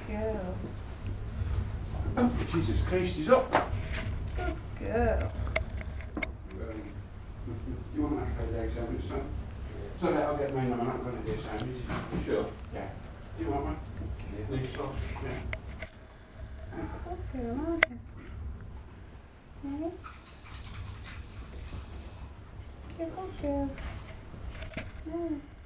girl. Oh, Jesus Christ, he's up. Good girl. Do you want that fried egg sandwich, son? Sorry, I'll get mine. I'm not going to do sandwiches. Sure. Yeah. Do you want one? Nice sauce. Yeah. Good girl, aren't you? Yeah. You're a good girl. Yeah.